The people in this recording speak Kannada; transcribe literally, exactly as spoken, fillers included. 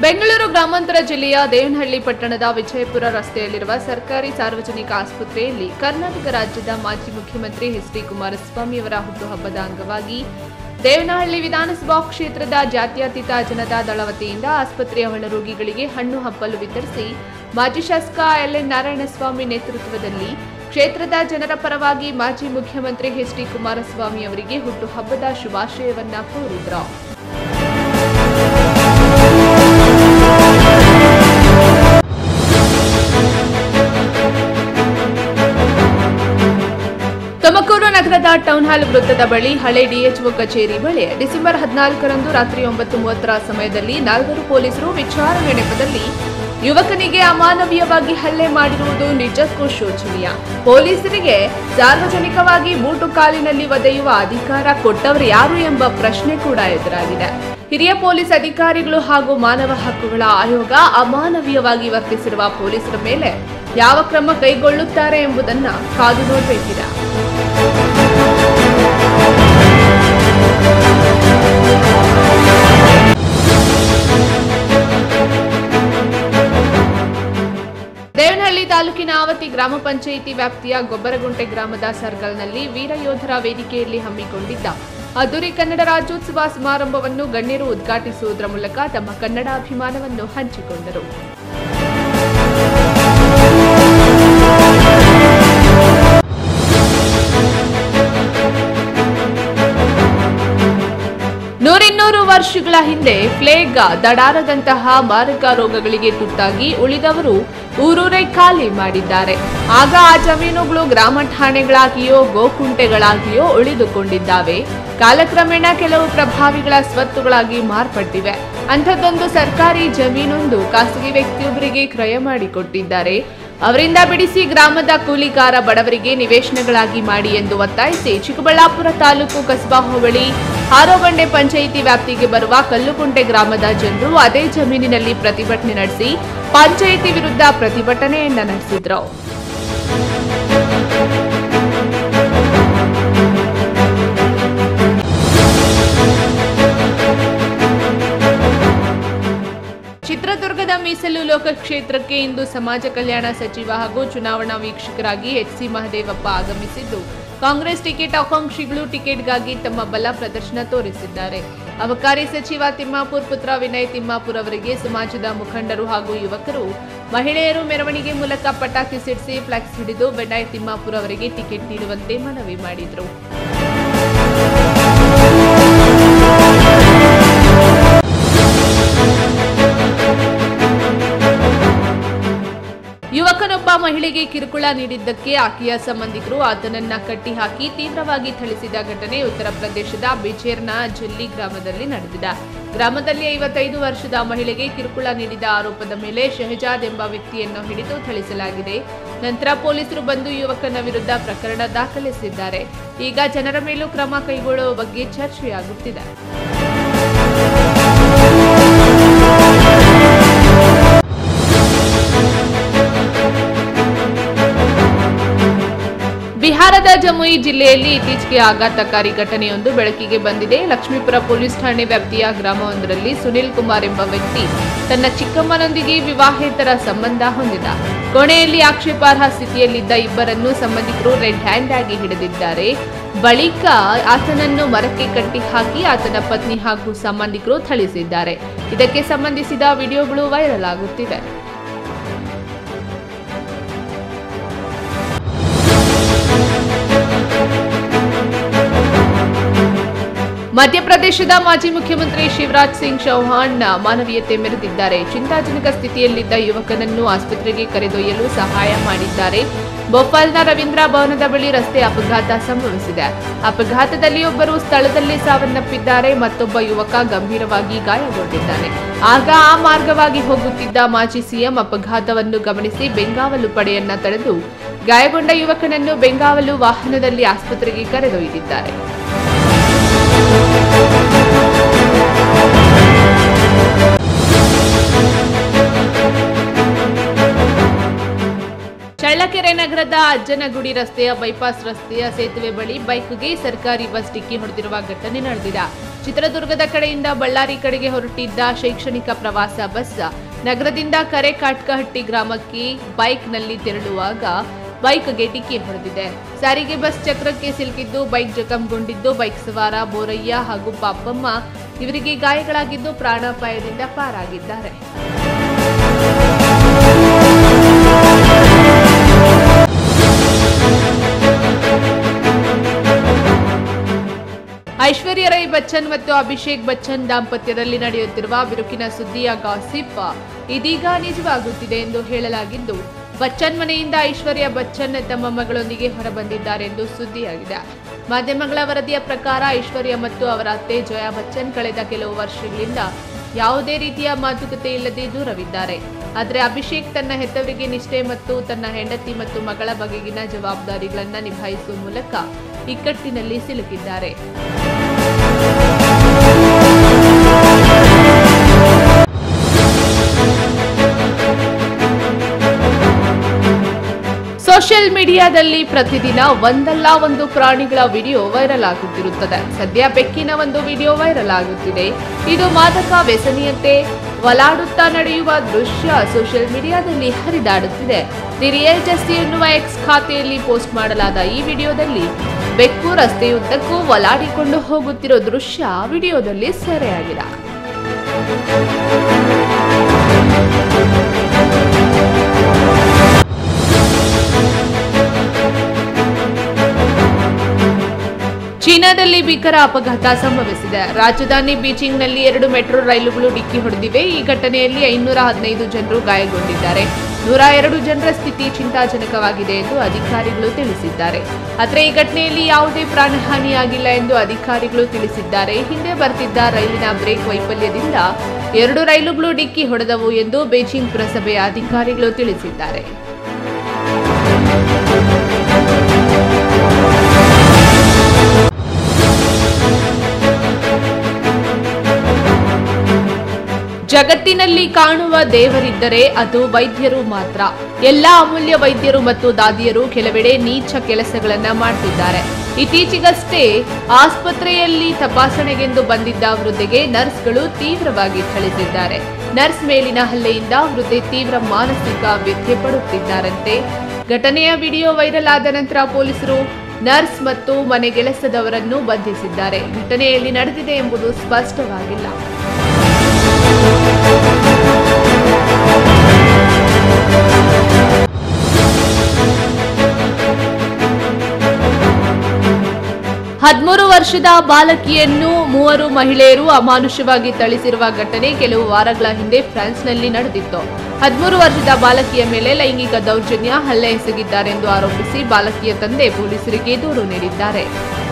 ಬೆಂಗಳೂರು ಗ್ರಾಮಾಂತರ ಜಿಲ್ಲೆಯ ದೇವನಹಳ್ಳಿ ಪಟ್ಟಣದ ವಿಜಯಪುರ ರಸ್ತೆಯಲ್ಲಿರುವ ಸರ್ಕಾರಿ ಸಾರ್ವಜನಿಕ ಆಸ್ಪತ್ರೆಯಲ್ಲಿ ಕರ್ನಾಟಕ ರಾಜ್ಯದ ಮಾಜಿ ಮುಖ್ಯಮಂತ್ರಿ ಎಚ್ ಡಿ ಕುಮಾರಸ್ವಾಮಿಯವರ ಹುಟ್ಟುಹಬ್ಬದ ಅಂಗವಾಗಿ ದೇವನಹಳ್ಳಿ ವಿಧಾನಸಭಾ ಕ್ಷೇತ್ರದ ಜಾತ್ಯತೀತ ಜನತಾ ದಳ ವತಿಯಿಂದ ಆಸ್ಪತ್ರೆಯ ಒಳರೋಗಿಗಳಿಗೆ ಹಣ್ಣು ಹಂಪಲು ವಿತರಿಸಿ ಮಾಜಿ ಶಾಸಕ ಎಲ್ ಎನ್ ನಾರಾಯಣಸ್ವಾಮಿ ನೇತೃತ್ವದಲ್ಲಿ ಕ್ಷೇತ್ರದ ಜನರ ಪರವಾಗಿ ಮಾಜಿ ಮುಖ್ಯಮಂತ್ರಿ ಎಚ್ ಡಿ ಕುಮಾರಸ್ವಾಮಿ ಅವರಿಗೆ ಹುಟ್ಟುಹಬ್ಬದ ಶುಭಾಶಯವನ್ನ ಕೋರಿದರು. ತುಮಕೂರು ನಗರದ ಟೌನ್ ಹಾಲ್ ವೃತ್ತದ ಬಳಿ ಹಳೆ ಡಿಎಚ್ಒ ಕಚೇರಿ ಬಳಿ ಡಿಸೆಂಬರ್ ಹದಿನಾಲ್ಕರಂದು ರಾತ್ರಿ ಒಂಬತ್ತು ಮೂವತ್ತರ ಸಮಯದಲ್ಲಿ ನಾಲ್ವರು ಪೊಲೀಸರು ವಿಚಾರಣೆ ನೆಪದಲ್ಲಿ ಯುವಕನಿಗೆ ಅಮಾನವೀಯವಾಗಿ ಹಲ್ಲೆ ಮಾಡಿರುವುದು ನಿಜಕ್ಕೂ ಶೋಚನೀಯ. ಪೊಲೀಸರಿಗೆ ಸಾರ್ವಜನಿಕವಾಗಿ ಬೂಟು ಕಾಲಿನಲ್ಲಿ ಒದೆಯುವ ಅಧಿಕಾರ ಕೊಟ್ಟವರು ಯಾರು ಎಂಬ ಪ್ರಶ್ನೆ ಕೂಡ ಎದುರಾಗಿದೆ. ಹಿರಿಯ ಪೊಲೀಸ್ ಅಧಿಕಾರಿಗಳು ಹಾಗೂ ಮಾನವ ಹಕ್ಕುಗಳ ಆಯೋಗ ಅಮಾನವೀಯವಾಗಿ ವರ್ತಿಸಿರುವ ಪೊಲೀಸರ ಮೇಲೆ ಯಾವ ಕ್ರಮ ಕೈಗೊಳ್ಳುತ್ತಾರೆ ಎಂಬುದನ್ನು ಕಾದು ನೋಡಬೇಕಿದೆ. ದೇವನಹಳ್ಳಿ ತಾಲೂಕಿನ ಆವತಿ ಗ್ರಾಮ ಪಂಚಾಯಿತಿ ವ್ಯಾಪ್ತಿಯ ಗೊಬ್ಬರಗುಂಟೆ ಗ್ರಾಮದ ಸರ್ಕಲ್ನಲ್ಲಿ ವೀರಯೋಧರ ವೇದಿಕೆಯಲ್ಲಿ ಹಮ್ಮಿಕೊಂಡಿದ್ದ ಅದ್ದೂರಿ ಕನ್ನಡ ರಾಜ್ಯೋತ್ಸವ ಸಮಾರಂಭವನ್ನು ಗಣ್ಯರು ಉದ್ಘಾಟಿಸುವುದರ ಮೂಲಕ ತಮ್ಮ ಕನ್ನಡ ಅಭಿಮಾನವನ್ನು ಹಂಚಿಕೊಂಡರು. ನೂರಿನ್ನೂರು ವರ್ಷಗಳ ಹಿಂದೆ ಪ್ಲೇಗ್ ದಡಾರದಂತಹ ಮಾರಕ ರೋಗಗಳಿಗೆ ತುತ್ತಾಗಿ ಉಳಿದವರು ಊರೂರೇ ಖಾಲಿ ಮಾಡಿದ್ದಾರೆ. ಆಗ ಆ ಜಮೀನುಗಳು ಗ್ರಾಮ ಠಾಣೆಗಳಾಗಿಯೋ ಗೋಕುಂಟೆಗಳಾಗಿಯೋ ಉಳಿದುಕೊಂಡಿದ್ದಾವೆ. ಕಾಲಕ್ರಮೇಣ ಕೆಲವು ಪ್ರಭಾವಿಗಳ ಸ್ವತ್ತುಗಳಾಗಿ ಮಾರ್ಪಟ್ಟಿವೆ. ಅಂಥದ್ದೊಂದು ಸರ್ಕಾರಿ ಜಮೀನೊಂದು ಖಾಸಗಿ ವ್ಯಕ್ತಿಯೊಬ್ಬರಿಗೆ ಕ್ರಯ ಮಾಡಿಕೊಟ್ಟಿದ್ದಾರೆ. ಅವರಿಂದ ಬಿಡಿಸಿ ಗ್ರಾಮದ ಕೂಲಿಕಾರ ಬಡವರಿಗೆ ನಿವೇಶನಗಳಾಗಿ ಮಾಡಿ ಎಂದು ಒತ್ತಾಯಿಸಿ ಚಿಕ್ಕಬಳ್ಳಾಪುರ ತಾಲೂಕು ಕಸಬಾ ಹೋಬಳಿ ಹಾರೋಬಂಡೆ ಪಂಚಾಯಿತಿ ವ್ಯಾಪ್ತಿಗೆ ಬರುವ ಕಲ್ಲುಕುಂಟೆ ಗ್ರಾಮದ ಜನರು ಅದೇ ಜಮೀನಿನಲ್ಲಿ ಪ್ರತಿಭಟನೆ ನಡೆಸಿ ಪಂಚಾಯಿತಿ ವಿರುದ್ಧ ಪ್ರತಿಭಟನೆಯನ್ನ ನಡೆಸಿದ್ರು. ಚಿತ್ರದುರ್ಗದ ಮೀಸಲು ಲೋಕಕ್ಷೇತ್ರಕ್ಕೆ ಇಂದು ಸಮಾಜ ಕಲ್ಯಾಣ ಸಚಿವ ಹಾಗೂ ಚುನಾವಣಾ ವೀಕ್ಷಕರಾಗಿ ಎಚ್ ಸಿ ಮಹದೇವಪ್ಪ ಆಗಮಿಸಿದ್ದು, ಕಾಂಗ್ರೆಸ್ ಟಿಕೆಟ್ ಆಕಾಂಕ್ಷಿಗಳು ಟಿಕೆಟ್ಗಾಗಿ ತಮ್ಮ ಬಲ ಪ್ರದರ್ಶನ ತೋರಿಸಿದ್ದಾರೆ. ಅಬಕಾರಿ ಸಚಿವ ತಿಮ್ಮಾಪುರ್ ಪುತ್ರ ವಿನಯ್ ತಿಮ್ಮಾಪುರ್ ಅವರಿಗೆ ಸಮಾಜದ ಮುಖಂಡರು ಹಾಗೂ ಯುವಕರು, ಮಹಿಳೆಯರು ಮೆರವಣಿಗೆ ಮೂಲಕ ಪಟಾಕಿ ಸಿಡಿಸಿ ಫ್ಲೆಕ್ಸ್ ಹಿಡಿದು ವಿನಯ್ ತಿಮ್ಮಾಪುರ್ ಅವರಿಗೆ ಟಿಕೆಟ್ ನೀಡುವಂತೆ ಮನವಿ ಮಾಡಿದರು. ಯುವಕನೊಬ್ಬ ಮಹಿಳೆಗೆ ಕಿರುಕುಳ ನೀಡಿದ್ದಕ್ಕೆ ಆಕೆಯ ಸಂಬಂಧಿಕರು ಆತನನ್ನ ಕಟ್ಟಿಹಾಕಿ ತೀವ್ರವಾಗಿ ಥಳಿಸಿದ ಘಟನೆ ಉತ್ತರ ಪ್ರದೇಶದ ಬಿಜೇರ್ನ ಜಲ್ಲಿ ಗ್ರಾಮದಲ್ಲಿ ನಡೆದಿದೆ. ಗ್ರಾಮದಲ್ಲಿ ಐವತ್ತೈದು ವರ್ಷದ ಮಹಿಳೆಗೆ ಕಿರುಕುಳ ನೀಡಿದ ಆರೋಪದ ಮೇಲೆ ಶಹಜಾದ್ ಎಂಬ ವ್ಯಕ್ತಿಯನ್ನು ಹಿಡಿದು ಥಳಿಸಲಾಗಿದೆ. ನಂತರ ಪೊಲೀಸರು ಬಂದು ಯುವಕನ ವಿರುದ್ಧ ಪ್ರಕರಣ ದಾಖಲಿಸಿದ್ದಾರೆ. ಈಗ ಜನರ ಮೇಲೂ ಕ್ರಮ ಕೈಗೊಳ್ಳುವ ಬಗ್ಗೆ ಚರ್ಚೆಯಾಗುತ್ತಿದೆ. ಬಿಹಾರದ ಜಮುಯಿ ಜಿಲ್ಲೆಯಲ್ಲಿ ಇತ್ತೀಚೆಗೆ ಆಘಾತಕಾರಿ ಘಟನೆಯೊಂದು ಬೆಳಕಿಗೆ ಬಂದಿದೆ. ಲಕ್ಷ್ಮೀಪುರ ಪೊಲೀಸ್ ಠಾಣೆ ವ್ಯಾಪ್ತಿಯ ಗ್ರಾಮವೊಂದರಲ್ಲಿ ಸುನಿಲ್ ಕುಮಾರ್ ಎಂಬ ವ್ಯಕ್ತಿ ತನ್ನ ಚಿಕ್ಕಮ್ಮನೊಂದಿಗೆ ವಿವಾಹೇತರ ಸಂಬಂಧ ಹೊಂದಿದ. ಕೋಣೆಯಲ್ಲಿ ಆಕ್ಷೇಪಾರ್ಹ ಸ್ಥಿತಿಯಲ್ಲಿದ್ದ ಇಬ್ಬರನ್ನು ಸಂಬಂಧಿಕರು ರೆಡ್ ಹ್ಯಾಂಡ್ ಆಗಿ ಹಿಡಿದಿದ್ದಾರೆ. ಬಳಿಕ ಆತನನ್ನು ಮರಕ್ಕೆ ಕಟ್ಟಿ ಹಾಕಿ ಆತನ ಪತ್ನಿ ಹಾಗೂ ಸಂಬಂಧಿಕರು ಥಳಿಸಿದ್ದಾರೆ. ಇದಕ್ಕೆ ಸಂಬಂಧಿಸಿದ ವಿಡಿಯೋಗಳು ವೈರಲ್ ಆಗುತ್ತಿವೆ. ಮಧ್ಯಪ್ರದೇಶದ ಮಾಜಿ ಮುಖ್ಯಮಂತ್ರಿ ಶಿವರಾಜ್ ಸಿಂಗ್ ಚೌಹಾಣ್ ಮಾನವೀಯತೆ ಮೆರೆದಿದ್ದಾರೆ. ಚಿಂತಾಜನಕ ಸ್ಥಿತಿಯಲ್ಲಿದ್ದ ಯುವಕನನ್ನು ಆಸ್ಪತ್ರೆಗೆ ಕರೆದೊಯ್ಯಲು ಸಹಾಯ ಮಾಡಿದ್ದಾರೆ. ಭೋಪಾಲ್ನ ರವೀಂದ್ರ ಭವನದ ಬಳಿ ರಸ್ತೆ ಅಪಘಾತ ಸಂಭವಿಸಿದೆ. ಅಪಘಾತದಲ್ಲಿ ಒಬ್ಬರು ಸ್ಥಳದಲ್ಲೇ ಸಾವನ್ನಪ್ಪಿದ್ದಾರೆ. ಮತ್ತೊಬ್ಬ ಯುವಕ ಗಂಭೀರವಾಗಿ ಗಾಯಗೊಂಡಿದ್ದಾನೆ. ಆಗ ಆ ಮಾರ್ಗವಾಗಿ ಹೋಗುತ್ತಿದ್ದ ಮಾಜಿ ಸಿಎಂ ಅಪಘಾತವನ್ನು ಗಮನಿಸಿ ಬೆಂಗಾವಲು ಪಡೆಯನ್ನ ತಡೆದು ಗಾಯಗೊಂಡ ಯುವಕನನ್ನು ಬೆಂಗಾವಲು ವಾಹನದಲ್ಲಿ ಆಸ್ಪತ್ರೆಗೆ ಕರೆದೊಯ್ದಿದ್ದಾರೆ. ಚಳ್ಳಕೆರೆ ನಗರದ ನಗರದ ಅಜ್ಜನಗುಡಿ ರಸ್ತೆಯ ಬೈಪಾಸ್ ರಸ್ತೆಯ ಸೇತುವೆ ಬಳಿ ಬೈಕ್ಗೆ ಸರ್ಕಾರಿ ಬಸ್ ಡಿಕ್ಕಿ ಹೊಡೆದಿರುವ ಘಟನೆ ನಡೆದಿದೆ. ಚಿತ್ರದುರ್ಗದ ಕಡೆಯಿಂದ ಬಳ್ಳಾರಿ ಕಡೆಗೆ ಹೊರಟಿದ್ದ ಶೈಕ್ಷಣಿಕ ಪ್ರವಾಸ ಬಸ್ ನಗರದಿಂದ ಕರೆಕಾಟ್ಕಹಟ್ಟಿ ಗ್ರಾಮಕ್ಕೆ ಬೈಕ್ನಲ್ಲಿ ತೆರಳುವಾಗ ಬೈಕ್ಗೆ ಡಿಕ್ಕಿ ಹೊಡೆದಿದೆ. ಸಾರಿಗೆ ಬಸ್ ಚಕ್ರಕ್ಕೆ ಸಿಲುಕಿದ್ದು ಬೈಕ್ ಜಖಂಗೊಂಡಿದ್ದು ಬೈಕ್ ಸವಾರ ಬೋರಯ್ಯ ಹಾಗೂ ಪಾಪಮ್ಮ ಇವರಿಗೆ ಗಾಯಗಳಾಗಿದ್ದು ಪ್ರಾಣಾಪಾಯದಿಂದ ಪಾರಾಗಿದ್ದಾರೆ. ಐಶ್ವರ್ಯ ರೈ ಬಚ್ಚನ್ ಮತ್ತು ಅಭಿಷೇಕ್ ಬಚ್ಚನ್ ದಾಂಪತ್ಯದಲ್ಲಿ ನಡೆಯುತ್ತಿರುವ ಬಿರುಕಿನ ಸುದ್ದಿಯ ಗಾಸಿಪ್ ಇದೀಗ ನಿಜವಾಗುತ್ತಿದೆ ಎಂದು ಹೇಳಲಾಗಿದ್ದು, ಬಚ್ಚನ್ ಮನೆಯಿಂದ ಐಶ್ವರ್ಯ ಬಚ್ಚನ್ ತಮ್ಮ ಮಗಳೊಂದಿಗೆ ಹೊರಬಂದಿದ್ದಾರೆ ಎಂದು ಸುದ್ದಿಯಾಗಿದೆ. ಮಾಧ್ಯಮಗಳ ವರದಿಯ ಪ್ರಕಾರ ಐಶ್ವರ್ಯ ಮತ್ತು ಅವರ ಅತ್ತೆ ಜಯಾ ಬಚ್ಚನ್ ಕಳೆದ ಕೆಲವು ವರ್ಷಗಳಿಂದ ಯಾವುದೇ ರೀತಿಯ ಮಾತುಕತೆ ಇಲ್ಲದೆ ದೂರವಿದ್ದಾರೆ. ಆದರೆ ಅಭಿಷೇಕ್ ತನ್ನ ಹೆತ್ತವರಿಗೆ ನಿಷ್ಠೆ ಮತ್ತು ತನ್ನ ಹೆಂಡತಿ ಮತ್ತು ಮಗಳ ಬಗೆಗಿನ ಜವಾಬ್ದಾರಿಗಳನ್ನು ನಿಭಾಯಿಸುವ ಮೂಲಕ ಇಕ್ಕಟ್ಟಿನಲ್ಲಿ ಸಿಲುಕಿದ್ದಾರೆ. ಸೋಷಿಯಲ್ ಮೀಡಿಯಾದಲ್ಲಿ ಪ್ರತಿದಿನ ಒಂದಲ್ಲ ಒಂದು ಪ್ರಾಣಿಗಳ ವಿಡಿಯೋ ವೈರಲ್ ಆಗುತ್ತಿರುತ್ತದೆ. ಸದ್ಯ ಬೆಕ್ಕಿನ ಒಂದು ವಿಡಿಯೋ ವೈರಲ್ ಆಗುತ್ತಿದೆ. ಇದು ಮಾದಕ ವ್ಯಸನಿಯಂತೆ ಒಲಾಡುತ್ತಾ ನಡೆಯುವ ದೃಶ್ಯ ಸೋಷಿಯಲ್ ಮೀಡಿಯಾದಲ್ಲಿ ಹರಿದಾಡುತ್ತಿದೆ. ದಿ ರಿಯಲ್ ಜಸ್ಟಿ ಎನ್ನುವ ಎಕ್ಸ್ ಖಾತೆಯಲ್ಲಿ ಪೋಸ್ಟ್ ಮಾಡಲಾದ ಈ ವಿಡಿಯೋದಲ್ಲಿ ಬೆಕ್ಕು ರಸ್ತೆಯುದ್ದಕ್ಕೂ ಒಲಾಡಿಕೊಂಡು ಹೋಗುತ್ತಿರೋ ದೃಶ್ಯ ವಿಡಿಯೋದಲ್ಲಿ ಸೆರೆಯಾಗಿದೆ. ಚೀನಾದಲ್ಲಿ ಭೀಕರ ಅಪಘಾತ ಸಂಭವಿಸಿದೆ. ರಾಜಧಾನಿ ಬೀಜಿಂಗ್ನಲ್ಲಿ ಎರಡು ಮೆಟ್ರೋ ರೈಲುಗಳು ಡಿಕ್ಕಿ ಹೊಡೆದಿವೆ. ಈ ಘಟನೆಯಲ್ಲಿ ಐನೂರ ಹದಿನೈದು ಜನರು ಗಾಯಗೊಂಡಿದ್ದಾರೆ. ನೂರ ಎರಡು ಜನರ ಸ್ಥಿತಿ ಚಿಂತಾಜನಕವಾಗಿದೆ ಎಂದು ಅಧಿಕಾರಿಗಳು ತಿಳಿಸಿದ್ದಾರೆ. ಆದರೆ ಈ ಘಟನೆಯಲ್ಲಿ ಯಾವುದೇ ಪ್ರಾಣಹಾನಿಯಾಗಿಲ್ಲ ಎಂದು ಅಧಿಕಾರಿಗಳು ತಿಳಿಸಿದ್ದಾರೆ. ಹಿಂದೆ ಬರ್ತಿದ್ದ ರೈಲಿನ ಬ್ರೇಕ್ ವೈಫಲ್ಯದಿಂದ ಎರಡು ರೈಲುಗಳು ಡಿಕ್ಕಿ ಹೊಡೆದವು ಎಂದು ಬೀಜಿಂಗ್ ಪುರಸಭೆಯ ಅಧಿಕಾರಿಗಳು ತಿಳಿಸಿದ್ದಾರೆ. ಜಗತ್ತಿನಲ್ಲಿ ಕಾಣುವ ದೇವರಿದ್ದರೆ ಅದು ವೈದ್ಯರು ಮಾತ್ರ. ಎಲ್ಲಾ ಅಮೂಲ್ಯ ವೈದ್ಯರು ಮತ್ತು ದಾದಿಯರು ಕೆಲವೆಡೆ ನೀಚ ಕೆಲಸಗಳನ್ನ ಮಾಡ್ತಿದ್ದಾರೆ. ಇತ್ತೀಚೆಗಷ್ಟೇ ಆಸ್ಪತ್ರೆಯಲ್ಲಿ ತಪಾಸಣೆಗೆಂದು ಬಂದಿದ್ದ ವೃದ್ಧೆಗೆ ನರ್ಸ್ಗಳು ತೀವ್ರವಾಗಿ ಥಳಿಸಿದ್ದಾರೆ. ನರ್ಸ್ ಮೇಲಿನ ಹಲ್ಲೆಯಿಂದ ವೃದ್ಧೆ ತೀವ್ರ ಮಾನಸಿಕ ವ್ಯಥೆ ಪಡುತ್ತಿದ್ದಾರಂತೆ. ಘಟನೆಯ ವಿಡಿಯೋ ವೈರಲ್ ಆದ ನಂತರ ಪೊಲೀಸರು ನರ್ಸ್ ಮತ್ತು ಮನೆಗೆಲಸದವರನ್ನು ಬಂಧಿಸಿದ್ದಾರೆ. ಘಟನೆ ಎಲ್ಲಿ ನಡೆದಿದೆ ಎಂಬುದು ಸ್ಪಷ್ಟವಾಗಿಲ್ಲ. ಹದಿಮೂರು ವರ್ಷದ ಬಾಲಕಿಯನ್ನು ಮೂವರು ಮಹಿಳೆಯರು ಅಮಾನುಷವಾಗಿ ಥಳಿಸಿರುವ ಘಟನೆ ಕೆಲವು ವಾರಗಳ ಹಿಂದೆ ಫ್ರಾನ್ಸ್ನಲ್ಲಿ ನಡೆದಿತ್ತು. ಹದಿಮೂರು ವರ್ಷದ ಬಾಲಕಿಯ ಮೇಲೆ ಲೈಂಗಿಕ ದೌರ್ಜನ್ಯ ಹಲ್ಲೆ ಎಸಗಿದ್ದಾರೆಂದು ಆರೋಪಿಸಿ ಬಾಲಕಿಯ ತಂದೆ ಪೊಲೀಸರಿಗೆ ದೂರು ನೀಡಿದ್ದಾರೆ.